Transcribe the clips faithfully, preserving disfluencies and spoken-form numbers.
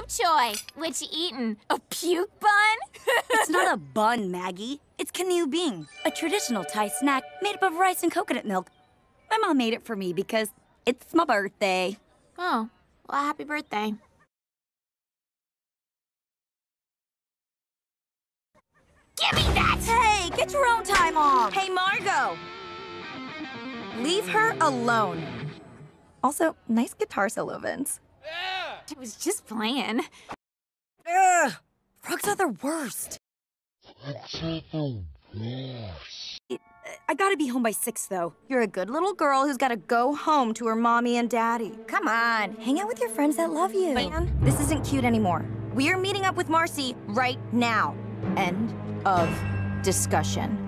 choy. What you eatin'? A puke bun? It's not a bun, Maggie. It's canoe bean, a traditional Thai snack made up of rice and coconut milk. My mom made it for me because it's my birthday. Oh, well, happy birthday. Give me that! Hey, get your own time off. Hey, Margot. Leave her alone. Also, nice guitar solo, Vince. Yeah. I was just playing. Ugh, frogs are the worst. Frogs are the worst. I gotta be home by six, though. You're a good little girl who's gotta go home to her mommy and daddy. Come on, hang out with your friends that love you. Man, this isn't cute anymore. We're meeting up with Marcy right now. End of discussion.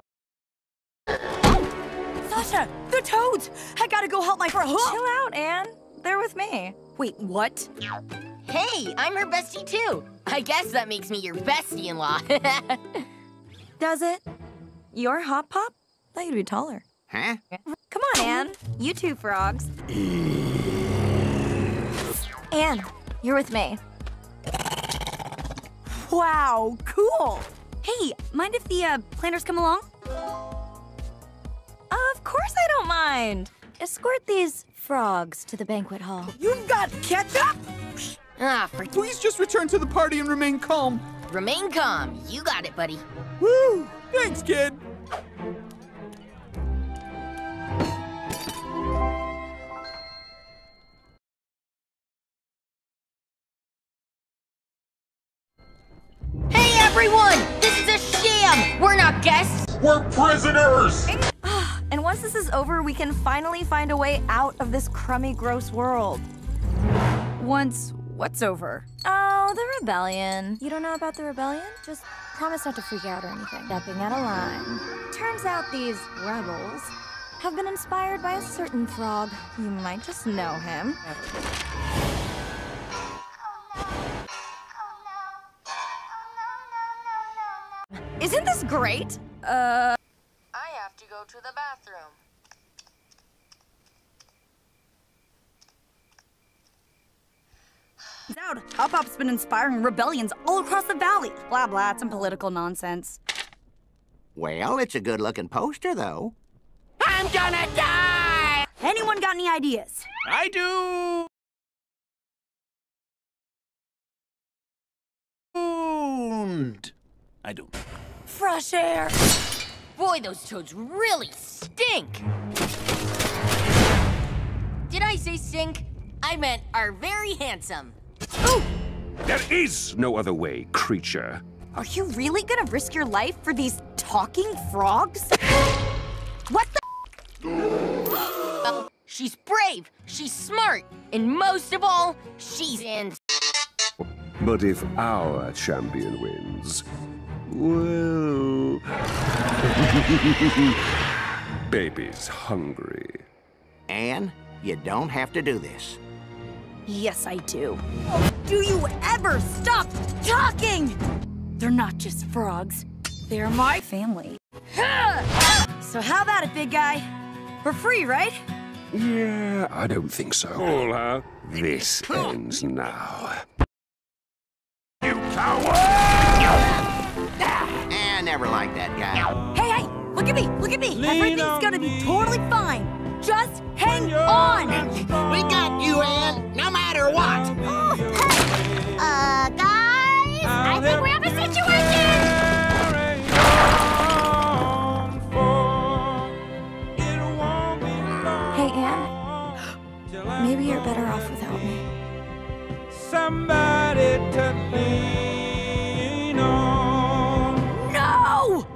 Sasha, the toads! I gotta go help my friend. Chill out, Anne. They're with me. Wait, what? Hey, I'm her bestie too. I guess that makes me your bestie-in-law. Does it? You're Hot Pop? Thought you'd be taller. Huh? Come on, Anne. You two frogs. Anne, you're with me. Wow, cool. Hey, mind if the uh, planners come along? Of course I don't mind. Escort these frogs to the banquet hall. You've got ketchup? ah, for Please just return to the party and remain calm. Remain calm. You got it, buddy. Woo! Thanks, kid. Hey, everyone! This is a sham! We're not guests! We're prisoners! And once this is over, we can finally find a way out of this crummy, gross world. Once what's over? Oh, the rebellion. You don't know about the rebellion? Just promise not to freak out or anything. Stepping out of line. Turns out these rebels have been inspired by a certain frog. You might just know him. Isn't this great? Uh... I have to go to the bathroom. Out. Hop Hop's been inspiring rebellions all across the valley. Blah, blah, some political nonsense. Well, it's a good-looking poster, though. I'm gonna die! Anyone got any ideas? I do! And I don't. Fresh air. Boy, those toads really stink! Did I say stink? I meant are very handsome. Ooh! There is no other way, creature. Are you really gonna risk your life for these talking frogs? What the? Well, she's brave, she's smart, and most of all, she's in. But if our champion wins, well... Baby's hungry. Anne, you don't have to do this. Yes, I do. Do you ever stop talking? They're not just frogs. They're my family. So how about it, big guy? We're free, right? Yeah, I don't think so. Hola. This ends now. You coward! I never liked that guy. Hey, hey! Look at me! Look at me! Everything's gonna be totally fine. Just hang on! We got you, Anne, no matter what. Uh, guys, I think we have a situation! Hey, Anne. Maybe you're better off without me. Somebody to lean on. No!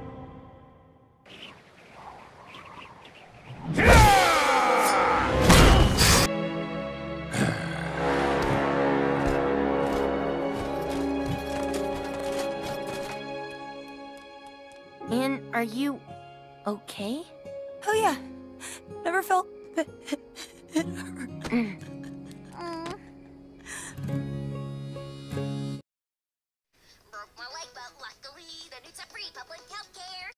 Anne, are you okay? Oh, yeah. Never felt... Broke my leg, but luckily that it's a free public health care.